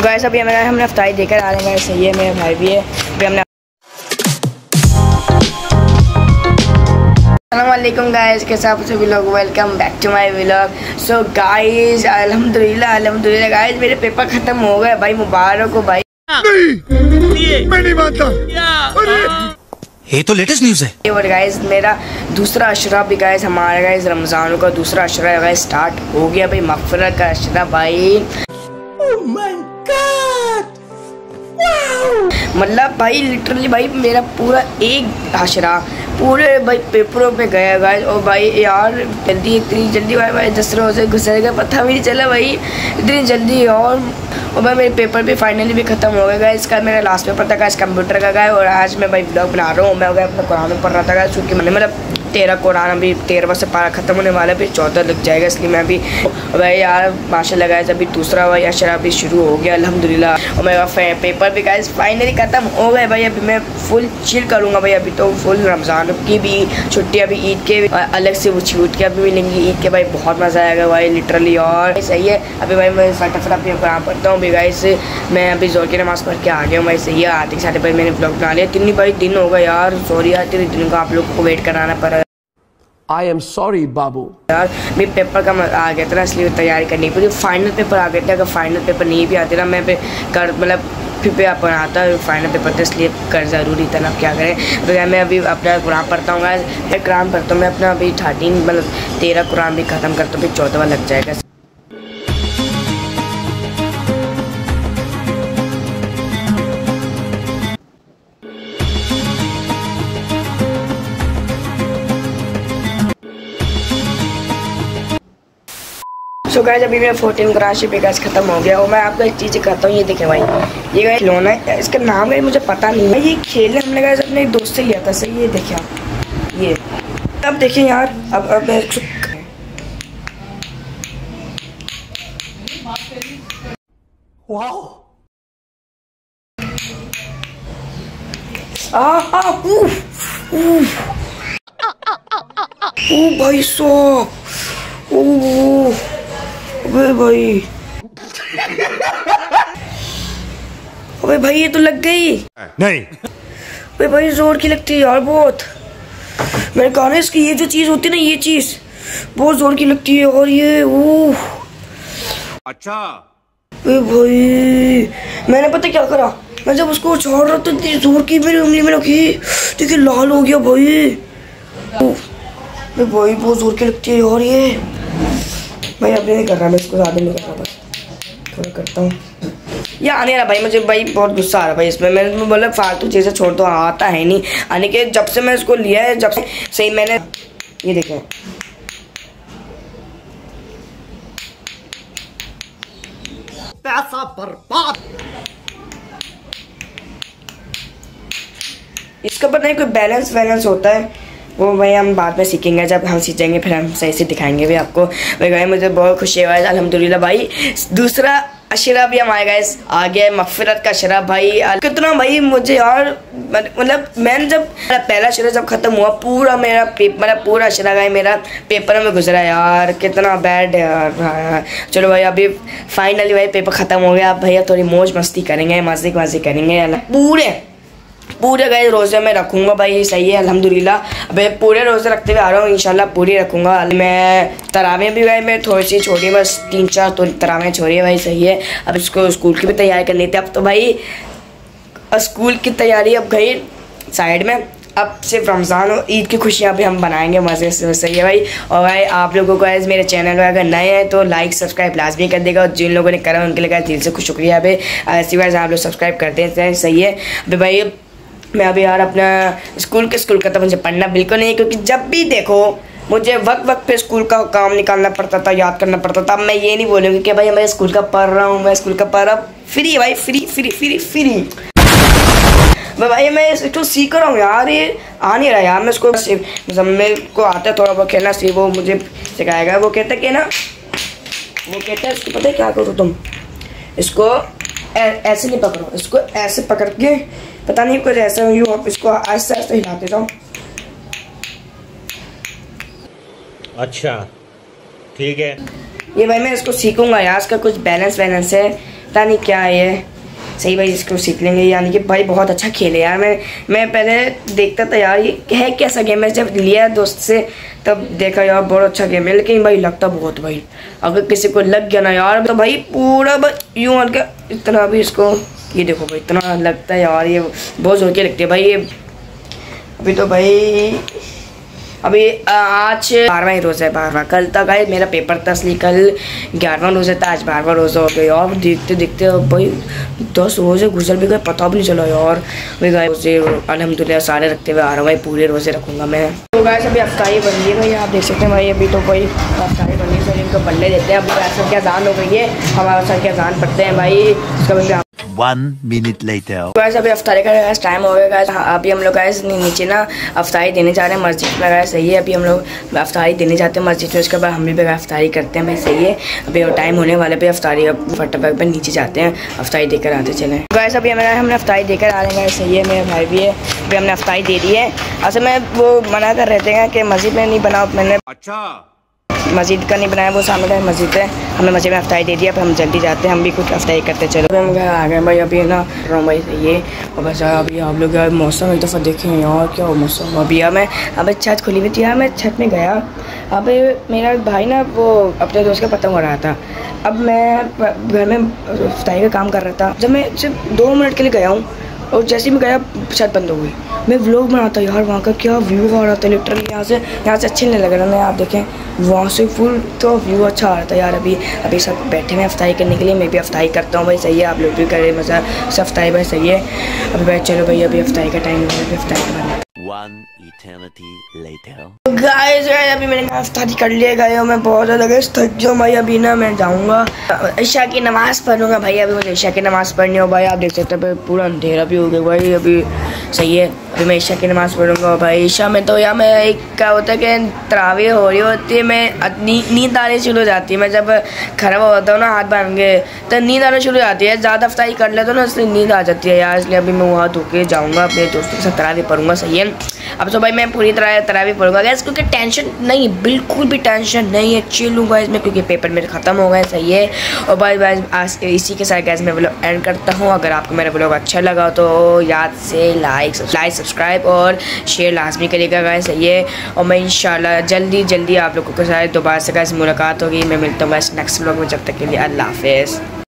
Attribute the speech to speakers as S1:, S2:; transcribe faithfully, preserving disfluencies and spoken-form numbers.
S1: Guys अभी हमें हमने अफ्तारी देकर आ रहे हैं। सही है, मेरा भाई भी है। अभी हमने अस्सलामुअलैकुम गाइस, कैसे आप सभी लोग, welcome back to my vlog. So guys अल्हम्दुलिल्लाह अल्हम्दुलिल्लाह गाइस मेरे पेपर खत्म हो गए भाई, मुबारक हो भाई।
S2: नहीं, मैं नहीं मानता। ये तो लेटेस्ट न्यूज़ है।
S1: और गाइस मेरा दूसरा अशरा भी गाइस, हमारा गाइस रमज़ान का दूसरा अशरा गाइस स्टार्ट हो गया भाई, मग़फ़िरत का अशरा भाई। ओह माय गॉड, मतलब भाई लिटरली भाई मेरा पूरा एक अशरा पूरे भाई पेपरों पे गया गाइस। और भाई यार जल्दी इतनी जल्दी भाई भाई दस रोज़े गुजर गए, पता भी नहीं चला भाई इतनी जल्दी। और और भाई मेरे पेपर भी फाइनली भी ख़त्म हो गए गाइस। इसका मेरा लास्ट पेपर था गाइस कंप्यूटर का गाइस। और आज मैं भाई ब्लॉग बना रहा हूँ। मैं हो गया अपना कुरान में पढ़ रहा था गाइस, क्योंकि मैंने मतलब तेरह कुरान अभी तेरहवां से पारा ख़त्म होने वाला है, फिर चौदह लग जाएगा, इसलिए मैं अभी भाई यार माशाल्लाह गाइस अभी दूसरा भाई अशरा भी शुरू हो गया अल्हम्दुलिल्लाह। और मेरा पेपर भी गाइस फाइनली ख़त्म हो गए भाई। अभी मैं फुल चिल करूँगा भाई, अभी तो फुल रमज़ान की भी छुट्टी, अभी ईद के अलग से वो छूट के अभी मिलेंगी ईद के भाई, बहुत मज़ा आएगा भाई लिटरली। और सही है, अभी भाई मैं फटाफट अपने कुरान पढ़ता हूँ। अभी गाइस मैं अभी ज़ोर की नमाज़ पढ़ के आ गया हूँ भाई। सही है, आते साढ़े भाई मैंने ब्लॉग बना लिया। तीन भाई दिन हो गए यार, सॉरी यार तीन दिन का आप लोग को वेट कराना पड़ा।
S3: आई एम सॉरी बाबू
S1: यार मेरे पेपर का आ गया था ना, इसलिए तैयारी करनी पड़ी। फाइनल पेपर आ गए थे, अगर फाइनल पेपर नहीं भी आते ना मैं पे कर मतलब फिर पे आप बनाता फाइनल पेपर था, इसलिए कर ज़रूरी था ना, क्या करें। तो मैं अभी अपना कुरान पढ़ता हूँ, मैं कुरान पढ़ता हूँ मैं अपना अभी थर्टीन मतलब तेरह कुरान भी ख़त्म करता हूँ, फिर चौदहवा लग जाएगा। सो गाइस अभी मेरा फोर्टीन क्राशी पे गाइस खत्म हो गया। और मैं आपको एक चीज़ कहता हूँ, ये देखें भाई, ये गाइस खिलौना है, इसका नाम है मुझे पता नहीं है। ये खेलने हमने गाइस अपने एक दोस्त से लिया था। सही ये देखें आप, ये अब देखें यार, अब अब
S3: वाओ
S1: आ आ ऊ ऊ भाई सो ओ अबे भाई अबे भाई ये तो लग गई।
S2: नहीं
S1: अबे भाई जोर की लगती है यार बहुत। मैंने कहा ना इसकी ये जो चीज होती है ना, ये चीज बहुत जोर की लगती है। और ये ओह
S2: अच्छा।
S1: अबे भाई मैंने पता क्या करा, मैं जब उसको छोड़ रहा तो जोर की मेरी उंगली में लगी, देखिए लाल हो गया भाई। अबे भाई बहुत जोर की लगती है यार ये भाई। अब नहीं कर रहा मैं इसको, ज़्यादा नहीं कर रहा, बस थोड़ा करता हूँ। ये आने रहा भाई, मुझे भाई बहुत गुस्सा आ रहा भाई इसमें। मैं बोला फालतू चीज़ें छोड़ दो, आता है नहीं आने के। जब से मैं इसको लिया है, जब से सही मैंने ये देखें
S3: पैसा बर्बाद।
S1: इसका पता नहीं कोई बैलेंस वैलेंस होता है, वो भाई हम बाद में सीखेंगे, जब हम सीखेंगे फिर हम सही से दिखाएंगे भी आपको। भाई भाई मुझे बहुत खुशी है भाई अल्हम्दुलिल्लाह भाई, दूसरा अशरा भी हमारे गाइस आ गया है, मग़फ़िरत का अशरा भाई। कितना भाई मुझे यार मतलब मैंने जब मेरा पहला अशरा जब ख़त्म हुआ, पूरा मेरा पेपर मतलब पूरा अशरा गाय मेरा पेपर में गुजरा यार, कितना बैड है यार। चलो भाई अभी फाइनली भाई पेपर ख़त्म हो गया। अब भैया थोड़ी मौज मस्ती करेंगे, मज़े मज़े करेंगे पूरे पूरे गए रोज़े में रखूँगा भाई। सही है अल्हम्दुलिल्लाह, अबे पूरे रोज़े रखते हुए आ रहा हूँ, इंशाल्लाह पूरी रखूँगा। मैं तरावे भी गए, मैं थोड़ी सी छोड़ी, बस तीन चार तो तरावे छोड़ी है भाई। सही है, अब इसको स्कूल की भी तैयारी करनी थी। अब तो भाई स्कूल की तैयारी अब गई साइड में, अब सिर्फ रमज़ान और ईद की खुशियाँ भी हम बनाएंगे मज़े से। सही है भाई। और भाई आप लोगों को आज मेरे चैनल में अगर नए हैं तो लाइक सब्सक्राइब लाजमी कर देगा, और जिन लोगों ने करा उनके लिए दिल से कुछ शुक्रिया भाई। ऐसी बात आप लोग सब्सक्राइब करते हैं। सही है अभी भाई मैं अभी यार अपना स्कूल के स्कूल का तो मुझे पढ़ना बिल्कुल नहीं, क्योंकि जब भी देखो मुझे वक्त वक्त पे स्कूल का काम निकालना पड़ता था, याद करना पड़ता था। अब मैं ये नहीं बोलूँगी कि भाई मैं स्कूल का पढ़ रहा हूँ, मैं स्कूल का पढ़ रहा फ्री भाई, फ्री फ्री फ्री फ्री भाई। मैं इसको सीख रहा हूँ यार, ये आ नहीं रहा यार। मैं इसको जब मेरे को आता है थोड़ा बहुत खेलना, सी वो मुझे सिखाएगा। वो कहता है कि ना, वो कहता है इसको पता है क्या करो तुम, इसको ऐसे नहीं पकड़ो, इसको ऐसे पकड़ के पता नहीं कुछ ऐसा यूँ आप इसको ऐसे ऐसे हिलाते जाओ।
S4: अच्छा ठीक है,
S1: ये भाई मैं इसको सीखूंगा यार, इसका कुछ बैलेंस वैलेंस है पता नहीं क्या है ये। सही भाई इसको सीख लेंगे, यानी कि भाई बहुत अच्छा खेले यार। मैं मैं पहले देखता था यार ये है कैसा गेम है, जब लिया दोस्त से तब देखा यार बहुत अच्छा गेम है, लेकिन भाई लगता बहुत भाई। अगर किसी को लग गया ना यार तो भाई पूरा यूँ हल्का इतना भी इसको ये देखो भाई इतना लगता है यार, ये बहुत जोर के लगती है भाई ये। अभी तो भाई अभी आज बारहवां ही रोज़ा है, बारहवां। कल तक आए मेरा पेपर था इसलिए कल ग्यारहवां रोज़ा था, आज बारहवां रोज़ा हो गया यार। देखते देखते भाई दस रोज़े गुजर भी गए, पता भी नहीं चला यार। भाई गाय रोज़े अल्हम्दुलिल्लाह सारे रखते हुए आ रहा हूँ भाई, पूरे रोज़े रखूँगा मैं। तो गाइस अभी अफ्तारी बन रही है भाई, आप देख सकते हैं भाई। अभी तो भाई अफ्तारी बन रही है, सर इनको पल्ले देते हैं। अभी असर की अज़ान हो गई है, हमारा सर की अज़ान पढ़ते हैं भाई। उसका भी
S2: One minute later.
S1: गाइस अभी अफ्तारी का गाइस टाइम हो गया गाइस। अभी हम लोग गाइस नीचे ना अफ्तारी देने जा रहे हैं मस्जिद में गाइस, सही है। अभी हम लोग अफ्तारी देने जाते हैं मस्जिद में, उसके बाद हम भी अफ्तारी करते हैं भाई, सही है। अभी टाइम होने वाले पे अफ्तारी फटाफट पर नीचे जाते हैं, अफ्तारी देकर आते चले गाइस। अभी हमारा हमने अफ्तारी देकर आ रहे हैं गाइस, सही है। मेरे भाई भी है, अभी हमने अफ्तारी दे दी है। असल में वो मना कर रहे थे कि मस्जिद में नहीं बनाओ, मैंने अच्छा मस्जिद का नहीं बनाया, वो सामने का मस्जिद है। हमने मस्जिद में अफ्तारी दे दिया, अब हम जल्दी जाते हैं, हम भी कुछ अफ्तारी करते चलो। अभी हम घर आ गए भाई, अभी ना रहा भाई ये। और बस अभी आप लोग यार मौसम एक दफ़ा देखें यार क्या हो मौसम। अभी यार मैं अब छत खुली हुई थी यार, मैं छत में गया। अब मेरा भाई ना वो अपने दोस्त का पतंग उड़ा था। अब मैं घर में अफ्तारी का काम कर रहा था, जब मैं सिर्फ दो मिनट के लिए गया हूँ और जैसे ही मैं गया छत बंद हो गई। मैं व्लॉग बनाता यार, वहाँ का क्या व्यू आ रहा था लिटरली। यहाँ से यहाँ से अच्छे नहीं लग रहा ना, आप देखें वहाँ से फुल तो व्यू अच्छा आ रहा था यार। अभी अभी सब बैठे हैं अफ्तारी करने के लिए, मैं भी अफ्तारी करता हूँ भाई, सही है। आप लोग भी करें मज़ा से अफ्तारी भाई, सही है। अभी भाई चलो भाई, अभी अफ्तारी का टाइम है, अभी अफ्तारी करना।
S2: One eternity later.
S1: गाइस अभी मैंने अफ्तारी कर लिया गए, मैं बहुत ज़्यादा गाइस थक जाऊँ भाई। अभी ना मैं जाऊँगा ईशा की नमाज़ पढ़ूँगा भाई। अभी मुझे ईशा की नमाज़ पढ़नी हो भाई, आप देख सकते हैं भाई पूरा अंधेरा भी हो गया भाई अभी, सही है। अभी मैं ईशा की नमाज़ पढ़ूँगा भाई। ईशा में तो यार मैं एक क्या होता है कि तरावी हो रही होती है, मैं नींद आनी शुरू हो जाती है। मैं जब खड़ा होता हूँ ना हाथ बांध के तो नींद आना शुरू हो जाती है, ज़्यादा अफ्तारी कर लेता हूँ ना इसलिए नींद आ जाती है यार। इसलिए अभी मैं वहाँ धो के जाऊँगा अपने दोस्तों के साथ तरावी पढ़ूँगा, सही है। अब तो भाई मैं पूरी तरह तरावी पढ़ूंगा गैस, क्योंकि टेंशन नहीं, बिल्कुल भी टेंशन नहीं है, चिल हूँ गैस मैं, क्योंकि पेपर मेरे ख़त्म हो गए, सही है। और भाई भाई आज इसी के साथ गैस मैं व्लॉग एंड करता हूँ। अगर आपको मेरा व्लॉग अच्छा लगा तो याद से लाइक लाइक सब्सक्राइब और शेयर लाजमी करिएगा गैस, सही है। और मैं इंशाल्लाह जल्दी जल्दी आप लोगों के साथ दोबारा से गैस मुलाकात होगी। मैं मिलता हूँ गैस नेक्स्ट व्लॉग में, जब तक के लिए अल्लाह हाफिज़।